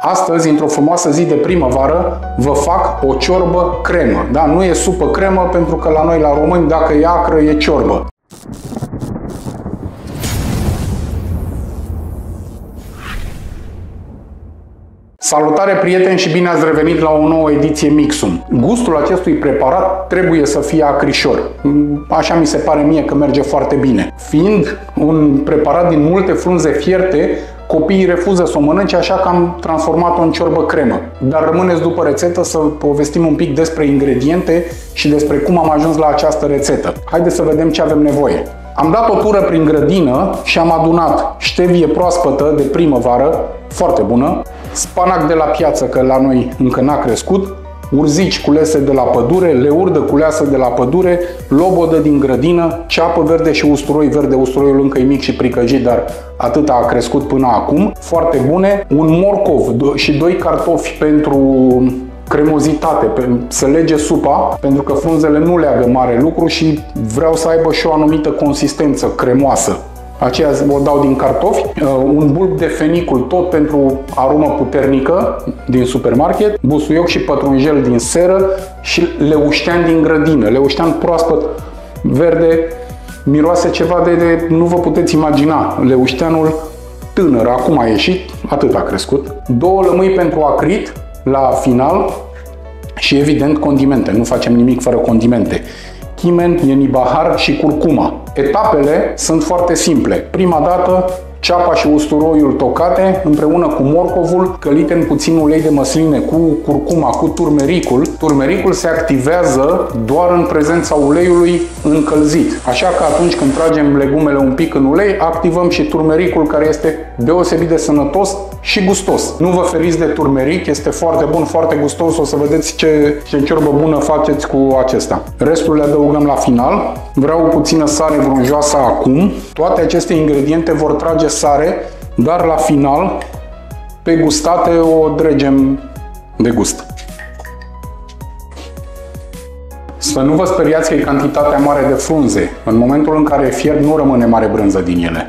Astăzi, într-o frumoasă zi de primăvară, vă fac o ciorbă cremă. Da? Nu e supă cremă, pentru că la noi, la români, dacă e acră, e ciorbă. Salutare, prieteni, și bine ați revenit la o nouă ediție Mixum. Gustul acestui preparat trebuie să fie acrișor. Așa mi se pare mie că merge foarte bine. Fiind un preparat din multe frunze fierte, copiii refuză să o mănânce, așa că am transformat-o în ciorbă cremă. Dar rămâneți după rețetă să povestim un pic despre ingrediente și despre cum am ajuns la această rețetă. Haideți să vedem ce avem nevoie. Am dat o tură prin grădină și am adunat ștevie proaspătă de primăvară, foarte bună, spanac de la piață, că la noi încă n-a crescut, urzici culese de la pădure, leurdă culeasă de la pădure, lobodă din grădină, ceapă verde și usturoi verde. Usturoiul încă e mic și pricăjit, dar atâta a crescut până acum. Foarte bune. Un morcov și 2 cartofi pentru cremozitate, să lege supa, pentru că frunzele nu leagă mare lucru și vreau să aibă și o anumită consistență cremoasă. Aceea o dau din cartofi, un bulb de fenicul, tot pentru aromă puternică, din supermarket, busuioc și pătrunjel din seră și leuștean din grădină, leuștean proaspăt, verde, miroase ceva de nu vă puteți imagina. Leușteanul tânăr, acum a ieșit, atât a crescut. 2 lămâi pentru acrit la final și evident condimente, nu facem nimic fără condimente. Chimen, ienibahar și curcuma. Etapele sunt foarte simple. Prima dată, ceapa și usturoiul tocate împreună cu morcovul, călite în puțin ulei de măsline, cu curcuma, cu turmericul. Turmericul se activează doar în prezența uleiului încălzit. Așa că atunci când tragem legumele un pic în ulei, activăm și turmericul, care este deosebit de sănătos și gustos. Nu vă feriți de turmeric, este foarte bun, foarte gustos. O să vedeți ce ciorbă bună faceți cu acesta. Restul le adăugăm la final. Vreau puțină sare grunjoasă acum. Toate aceste ingrediente vor trage sare, dar la final, pe gustate, o dregem de gust. Să nu vă speriați că e cantitatea mare de frunze. În momentul în care fier, nu rămâne mare brânză din ele.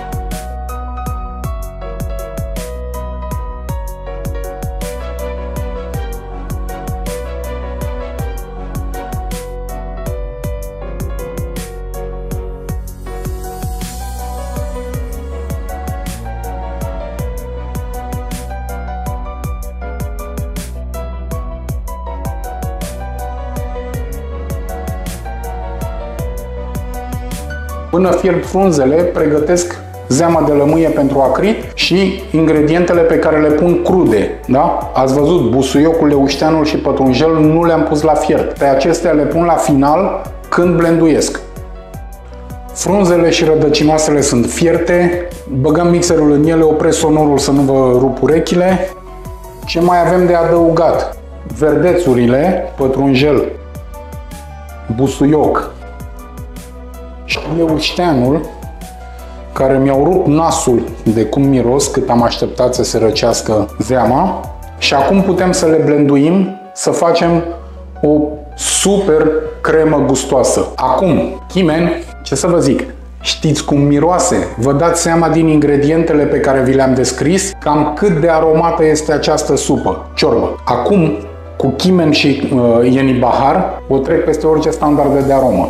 Până fierb frunzele, pregătesc zeama de lămâie pentru acrit și ingredientele pe care le pun crude. Da? Ați văzut, busuiocul, leușteanul și pătrunjelul nu le-am pus la fiert. Pe acestea le pun la final când blenduiesc. Frunzele și rădăcinoasele sunt fierte, băgăm mixerul în ele, opresc sonorul să nu vă rup urechile. Ce mai avem de adăugat? Verdețurile, pătrunjel, busuioc și leușteanul, care mi-au rupt nasul de cum miros cât am așteptat să se răcească zeama. Și acum putem să le blenduim, să facem o super cremă gustoasă. Acum, chimen, ce să vă zic, știți cum miroase? Vă dați seama din ingredientele pe care vi le-am descris cam cât de aromată este această supă, ciorbă. Acum, cu chimen și ienibahar, o trec peste orice standarde de aromă.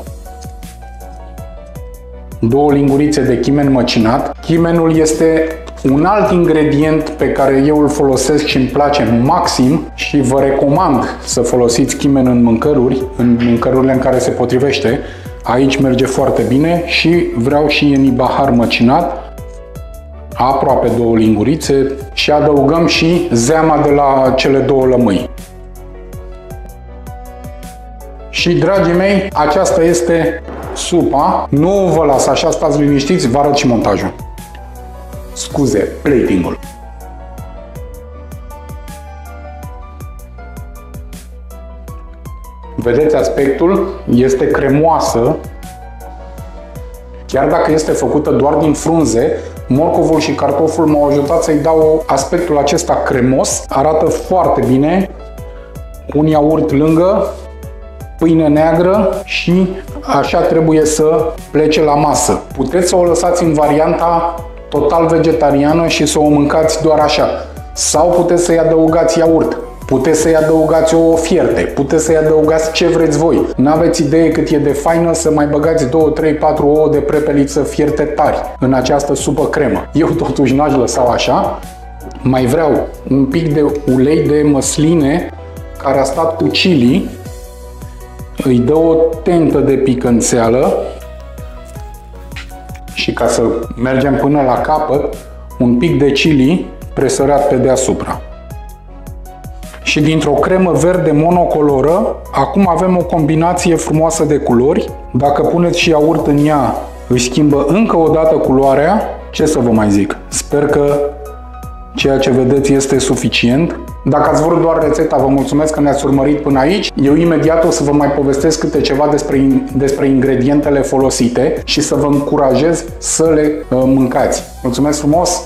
2 lingurițe de chimen măcinat. Chimenul este un alt ingredient pe care eu îl folosesc și îmi place maxim și vă recomand să folosiți chimen în mâncărurile în care se potrivește. Aici merge foarte bine și vreau și ienibahar măcinat, aproape 2 lingurițe, și adăugăm și zeama de la cele 2 lămâi. Și, dragii mei, aceasta este supa. Nu vă las așa, stați liniștiți, vă arăt și montajul. Scuze, plating-ul. Vedeți aspectul? Este cremoasă. Chiar dacă este făcută doar din frunze, morcovul și cartoful m-au ajutat să-i dau aspectul acesta cremos. Arată foarte bine. Un iaurt lângă, pâine neagră și așa trebuie să plece la masă. Puteți să o lăsați în varianta total vegetariană și să o mâncați doar așa. Sau puteți să-i adăugați iaurt, puteți să-i adăugați o fierte, puteți să-i adăugați ce vreți voi. N-aveți idee cât e de faină să mai băgați 2, 3, 4 ouă de prepeliță fierte tari în această supă cremă. Eu totuși n-aș lăsa așa. Mai vreau un pic de ulei de măsline care a stat cu chili. Îi dă o tentă de picanțeală. Și ca să mergem până la capăt, un pic de chili presărat pe deasupra. Și dintr-o cremă verde monocoloră, acum avem o combinație frumoasă de culori. Dacă puneți și iaurt în ea, își schimbă încă o dată culoarea. Ce să vă mai zic? Sper că ceea ce vedeți este suficient. Dacă ați vrut doar rețeta, vă mulțumesc că ne-ați urmărit până aici. Eu imediat o să vă mai povestesc câte ceva despre ingredientele folosite și să vă încurajez să le mâncați. Mulțumesc frumos!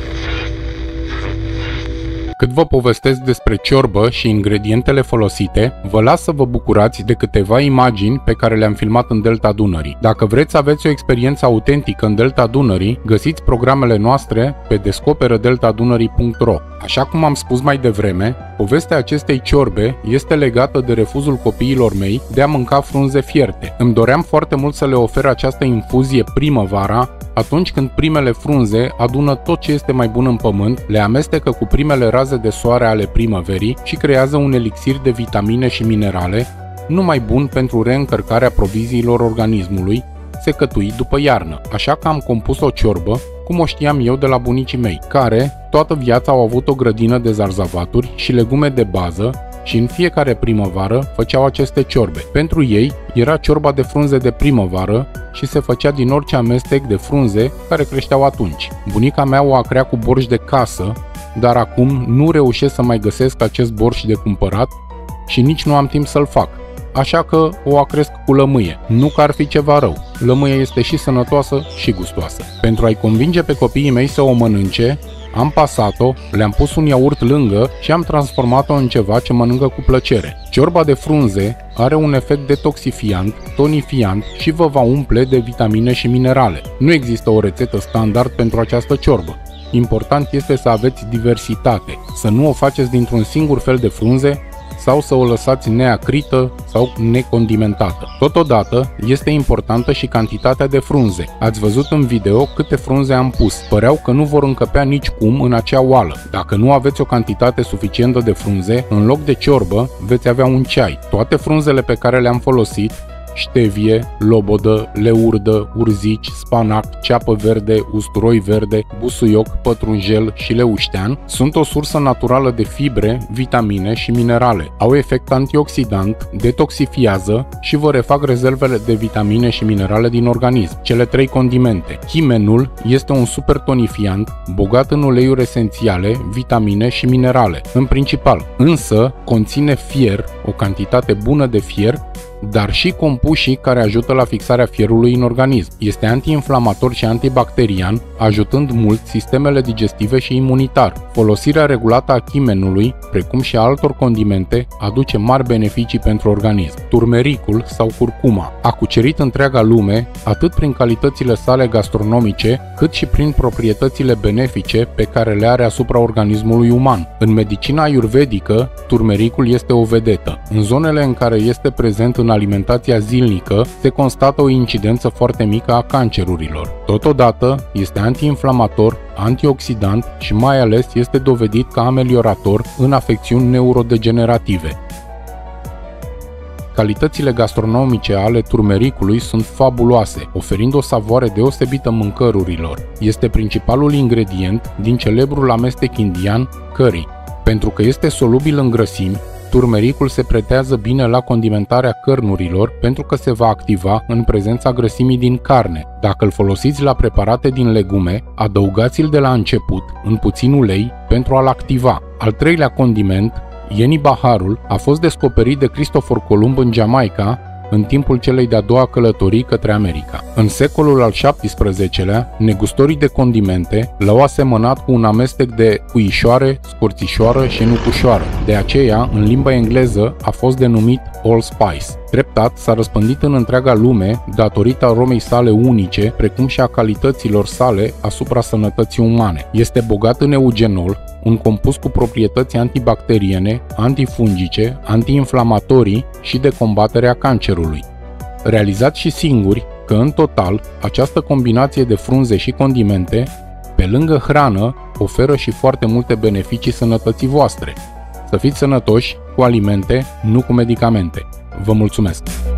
Cât vă povestesc despre ciorbă și ingredientele folosite, vă las să vă bucurați de câteva imagini pe care le-am filmat în Delta Dunării. Dacă vreți să aveți o experiență autentică în Delta Dunării, găsiți programele noastre pe descoperadeltadunării.ro. Așa cum am spus mai devreme, povestea acestei ciorbe este legată de refuzul copiilor mei de a mânca frunze fierte. Îmi doream foarte mult să le ofer această infuzie primăvara, atunci când primele frunze adună tot ce este mai bun în pământ, le amestecă cu primele raze de soare ale primăverii și creează un elixir de vitamine și minerale, numai bun pentru reîncărcarea proviziilor organismului, secătuit după iarnă. Așa că am compus o ciorbă, cum o știam eu de la bunicii mei, care toată viața au avut o grădină de zarzavaturi și legume de bază și în fiecare primăvară făceau aceste ciorbe. Pentru ei era ciorba de frunze de primăvară și se făcea din orice amestec de frunze care creșteau atunci. Bunica mea o acrea cu borș de casă, dar acum nu reușesc să mai găsesc acest borș de cumpărat și nici nu am timp să-l fac. Așa că o acresc cu lămâie. Nu că ar fi ceva rău. Lămâia este și sănătoasă și gustoasă. Pentru a-i convinge pe copiii mei să o mănânce, am pasat-o, le-am pus un iaurt lângă și am transformat-o în ceva ce mănâncă cu plăcere. Ciorba de frunze are un efect detoxifiant, tonifiant și vă va umple de vitamine și minerale. Nu există o rețetă standard pentru această ciorbă. Important este să aveți diversitate, să nu o faceți dintr-un singur fel de frunze sau să o lăsați neacrită sau necondimentată. Totodată, este importantă și cantitatea de frunze. Ați văzut în video câte frunze am pus. Păreau că nu vor încăpea nicicum în acea oală. Dacă nu aveți o cantitate suficientă de frunze, în loc de ciorbă, veți avea un ceai. Toate frunzele pe care le-am folosit, ștevie, lobodă, leurdă, urzici, spanac, ceapă verde, usturoi verde, busuioc, pătrunjel și leuștean, sunt o sursă naturală de fibre, vitamine și minerale. Au efect antioxidant, detoxifiază și vă refac rezervele de vitamine și minerale din organism. Cele 3 condimente. Himenul este un super tonifiant, bogat în uleiuri esențiale, vitamine și minerale, în principal. Însă, conține fier, o cantitate bună de fier, dar și compușii care ajută la fixarea fierului în organism. Este antiinflamator și antibacterian, ajutând mult sistemele digestive și imunitar. Folosirea regulată a chimenului, precum și a altor condimente, aduce mari beneficii pentru organism. Turmericul sau curcuma a cucerit întreaga lume, atât prin calitățile sale gastronomice, cât și prin proprietățile benefice pe care le are asupra organismului uman. În medicina ayurvedică, turmericul este o vedetă. În zonele în care este prezent în alimentația zilnică, se constată o incidență foarte mică a cancerurilor. Totodată, este antiinflamator, antioxidant și mai ales este dovedit ca ameliorator în afecțiuni neurodegenerative. Calitățile gastronomice ale turmericului sunt fabuloase, oferind o savoare deosebită mâncărurilor. Este principalul ingredient din celebrul amestec indian curry. Pentru că este solubil în grăsimi, turmericul se pretează bine la condimentarea cărnurilor pentru că se va activa în prezența grăsimii din carne. Dacă îl folosiți la preparate din legume, adăugați-l de la început în puțin ulei pentru a-l activa. Al treilea condiment, ienibaharul, a fost descoperit de Cristofor Columb în Jamaica în timpul celei de-a doua călătorii către America. În secolul al XVII-lea, negustorii de condimente l-au asemănat cu un amestec de puișoare, scorțișoară și nucușoară. De aceea, în limba engleză, a fost denumit allspice. Treptat s-a răspândit în întreaga lume datorită aromei sale unice, precum și a calităților sale asupra sănătății umane. Este bogat în eugenol, un compus cu proprietăți antibacteriene, antifungice, antiinflamatorii și de combatere a cancerului. Realizați și singuri că, în total, această combinație de frunze și condimente, pe lângă hrană, oferă și foarte multe beneficii sănătății voastre. Să fiți sănătoși cu alimente, nu cu medicamente. Vă mulțumesc!